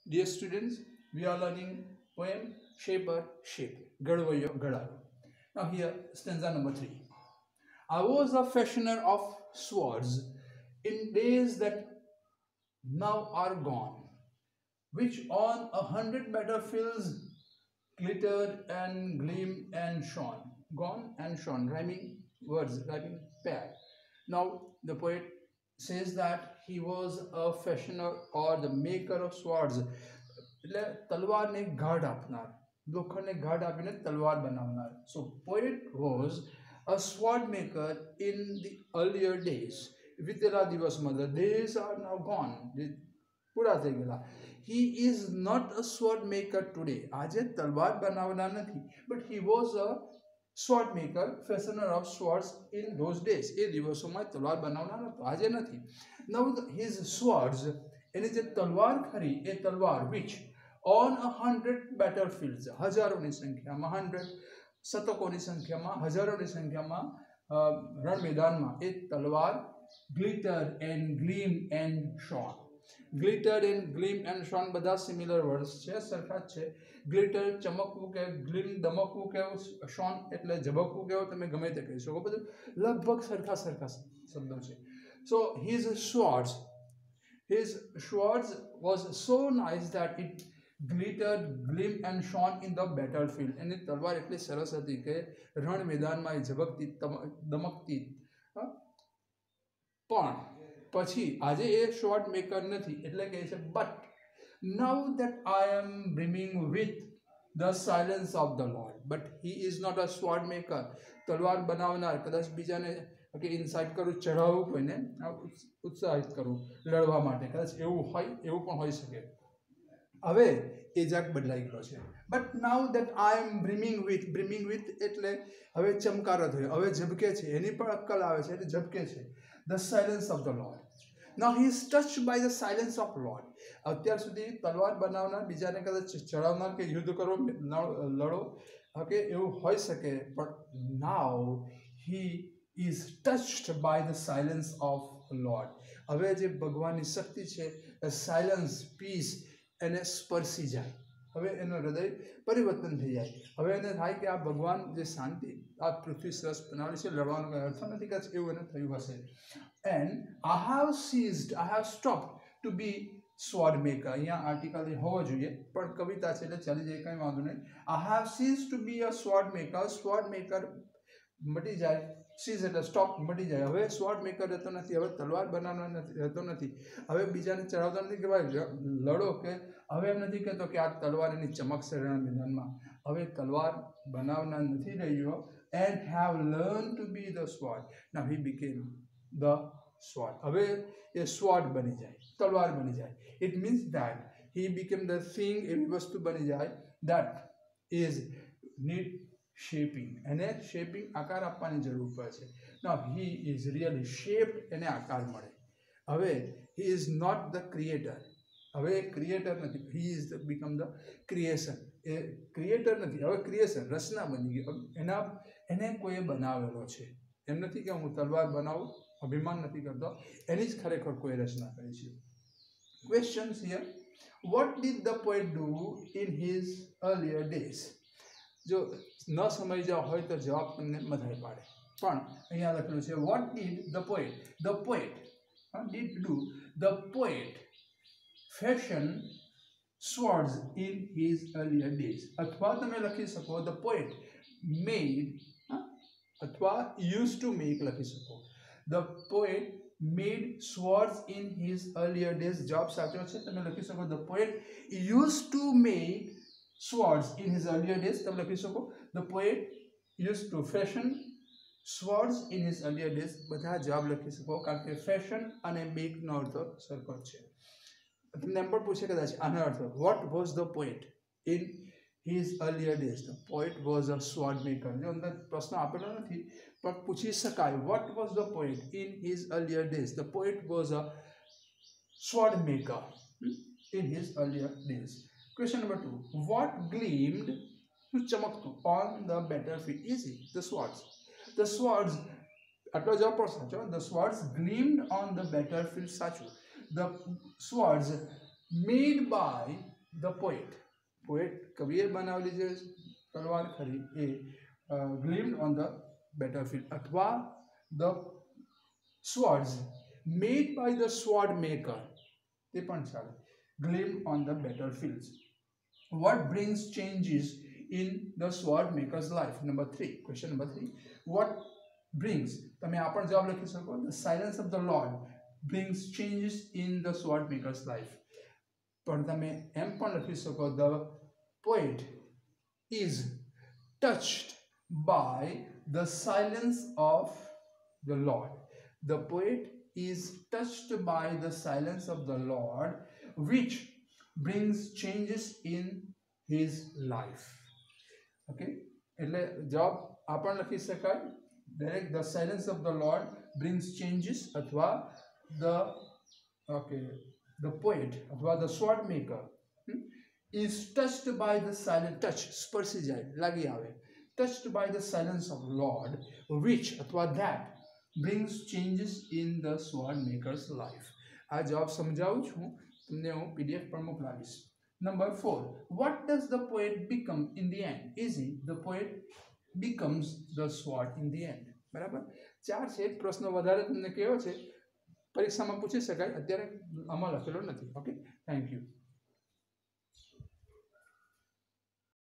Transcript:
Dear students, we are learning poem Shaper Shape. Gadvayo Gadaro. Now here stanza number 3. I was a fashioner of swords in days that now are gone, which on 100 battlefields glittered and gleamed and shone. Gone and shone, rhyming words, rhyming pair. Now the poet says that he was a fashioner or the maker of swords. એટલે તલવારને ઘાટ આપનાર, લોખંડને ઘાટ આપીને તલવાર બનાવનાર. So poet was a sword maker in the earlier days. વિતેલા દિવસમાં, the days are now gone, પૂરા થઈ ગયેલા. He is not a sword maker today. આજે તલવાર બનાવનાર નથી, but he was a sword maker, fashioner of swords in those days. એ દિવસોમાં તલવાર બનાવનાર હતો, આજે નથી. Now his swords, એની જે તલવાર ખરી એ તલવાર which on 100 battlefields, હજારોની સંખ્યામાં, 100 શતકોની સંખ્યામાં, હજારોની સંખ્યામાં રણ મેદાનમાં એ તલવાર glittered and gleamed and shone. Glittered and gleam and shone બધા સિમિલર વર્ડ્સ છે, સરખા જ છે. ગ્લિટર ચમકવું કે ગ્લીમ દમકવું કહેવું, શોન એટલે ઝબકવું કહેવું, તમે ગમે તે કહી શકો, બધું લગભગ સરખા સરખા શબ્દો છે. સો his swords was so nice that it glittered, gleamed and shone in the battlefield. એની તલવાર એટલી સરસ હતી કે રણ મેદાનમાં એ ઝબકતી દમકતી. પણ પછી આજે એ સ્વોર્ડ મેકર નથી, એટલે કહે છે but now that I am brimming with the silence of the Lord. But he is not a sword maker. તલવાર બનાવનાર, કદાચ બીજાને કે ઇન્સાઇટ કરું, ચઢાવવું, કોઈને ઉત્સાહિત કરવું લડવા માટે, કદાચ એવું હોય, એવું પણ હોઈ શકે. હવે એ જાક બદલાઈ ગયો છે. But now that I am brimming with એટલે હવે ચમકારો થયો, હવે ઝબકે છે, એની પણ અક્કલ આવે છે એટલે ઝબકે છે. The silence of the Lord. Now he is touched by the silence of Lord. અત્યાર સુધી તલવાર બનાવનાર, બીજાને કદાચ ચડાવનાર કે યુદ્ધ કરો, લડો, ઓકે, એવું હોઈ શકે, પણ now he is touched by the silence of Lord. હવે જે ભગવાનની શક્તિ છે, સાયલન્સ, પીસ, એને સ્પર્શી જાય. હવે એનું હૃદય પરિવર્તન થઈ જાય. હવે એને થાય કે આ ભગવાન જે શાંતિ આ પૃથ્વી સરસ બનાવેલી છે, લડવાનો કંઈ અર્થ નથી, કદાચ એવું એને થયું હશે. And I have stopped to be sword maker. અહીંયા આર્ટિકલ હોવો જોઈએ, પણ કવિતા છે એટલે ચાલી જાય, કંઈ વાંધો નહીં. I have ceased to be a sword maker. Sword maker મટી જાય, સીઝ એટલે સ્ટોપ, મટી જાય. હવે સ્વોર્ડ મેકર રહેતો નથી, હવે તલવાર બનાવનાર રહેતો નથી, હવે બીજાને ચડાવતા નથી કે ભાઈ લડો, કે હવે એમ નથી કહેતો કે આ તલવાર એની ચમકશે રણ મેદાનમાં. હવે તલવાર બનાવનાર નથી રહ્યો. And have learn to be the sword. Now he became the sword. હવે એ સ્વોર્ડ બની જાય, તલવાર બની જાય. It means that he became the thing, એવી વસ્તુ બની જાય ધેટ ઇઝ નીડ શેપિંગ. એને શેપિંગ, આકાર આપવાની જરૂર પડે છે. Now he is really shaped, એને આકાર મળે. હવે he is not the creator. હવે ક્રિએટર નથી, he is become the creation. એ ક્રિએટર નથી, હવે ક્રિએશન, રચના બની ગઈ. એને કોઈએ બનાવેલો છે. એમ નથી કે હું તલવાર બનાવું, અભિમાન નથી કરતો, એની જ ખરેખર કોઈ રચના કરી છે. Questions here. What did the poet do in his earlier days? જો ન સમજ્યા હોય તો જવાબ તમને બધાય પાડે, પણ અહીંયા લખેલું છે what did the poet did do the poet fashion swords in his earlier days. અથવા તમે લખી શકો the poet made, અથવા used to make લખી શકો. The poet made swords in his earlier days. જવાબ સાચો છે, તમે લખી શકો the poet used to make swords in his earlier days. તમે લખી શકો the poet used to fashion swords in his earlier days. બધા જવાબ લખી શકો, કારણ કે fashion અને make નો અર્થ સરખો છે. તમને એમ પણ પૂછે કદાચ આનો અર્થ, what was the poet in his earlier days? The poet was a sword maker. જો અંદર પ્રશ્ન આપેલો નથી, પણ પૂછી શકાય, what was the poet in his earlier days? The poet was a sword maker in his earlier days. Question નંબર 2. What gleamed, શું ચમકતું, on the battlefield? Easy, the swords. The swords, આટલો જવાબ પણ સાચો. The swords gleamed on the બેટલફીલ્ડ, સાચું. The swords made by the poet કવિએ બનાવેલી જે તલવાર ખરી એ ગ્લીમ્ડ ઓન ધ બેટલફીલ્ડ, અથવા the swords made by the sword maker, તે પણ ચાલે, gleamed on the battlefields. What brings changes in the sword maker's life? Number 3, question number 3, what brings, તમે આ પણ જવાબ લખી શકો, the silence of the Lord brings changes in the sword maker's life. પણ તમે એમ પણ લખી શકો, the poet is touched by the silence of the Lord. The poet is touched by the silence of the Lord, which brings changes in his life. Okay, એટલે જવાબ આ પણ લખી શકાય direct, the silence of the Lord brings changes, અથવા the poet અથવા the sword maker is touched by the silence, touch સ્પર્શી જાય, લાગી આવે, touched by the silence of Lord, which અથવા that brings changes in the sword maker's life. આ જવાબ સમજાવું છું તમને, હું PDF પર મોકલાવીશ. Number 4, what does the poet become in the end? Easy, the poet becomes the sword in the end. બરાબર, 4 છે, પ્રશ્ન વધારે તમને કહેવો છે, પરીક્ષામાં પૂછી શકાય, અત્યારે આમાં લખેલો નથી. Okay, thank you.